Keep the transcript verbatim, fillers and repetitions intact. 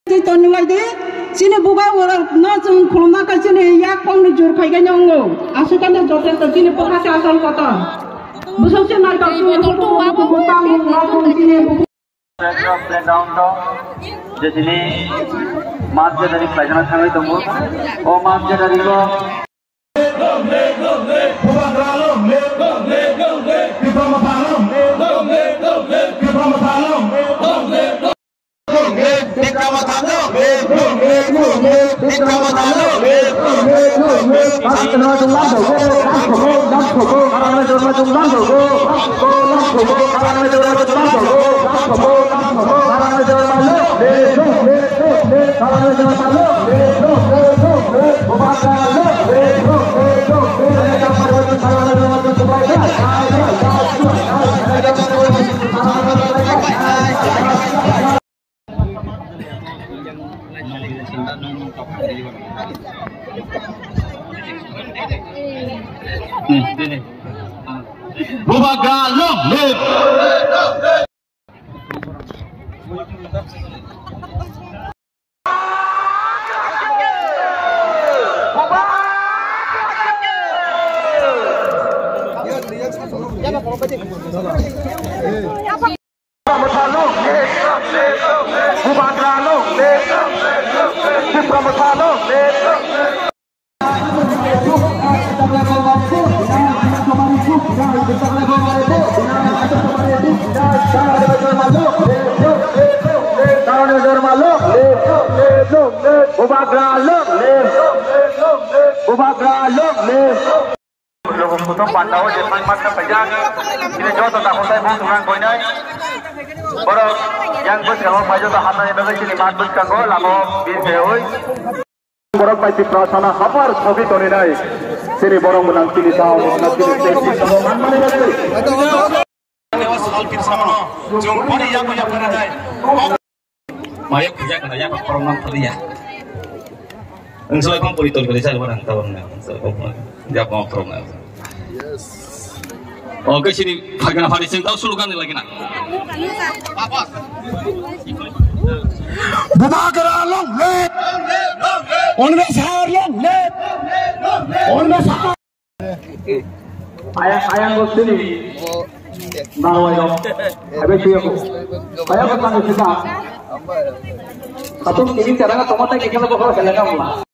Tonilai de sini buka orang na cung kulma ka sini yak pang ni jur kai ganyong ngo asukan de jote to sini buka sa asal kota busau sini naik aku botol tu apa botang na cung sini playground to je sini masjid dari pelajaran sangai tunggu oh masjid dari ko Bubagalong live. Pandau Jerman mata pajak ini jauh tak tahu saya bukan orang koi nai. Orang yang bus kalau maju tak hati yang bagi sini mat bus kanggo lamo bis beoi. Orang pasti prasana hafar kopi toni nai. Sini borong menang sini tahu menang sini sini tahu mana mana lagi. Lewat soal bersama. Jumpa di yang punya pada nai. Mayat punya kena yang perempuan pria. Enggak kau politik kalau saya orang tahun nai. Dia mau perempuan. Oke sini bagian apa disini tahu slogan lagi nak? Apa? Bubagalong live. Onmes harlong live. Onmes. Ayah ayah bos sini. Bawa yo. Habis itu aku. Ayah bertanya juga. Satu ini caranya tomatnya kita bawa ke dalam.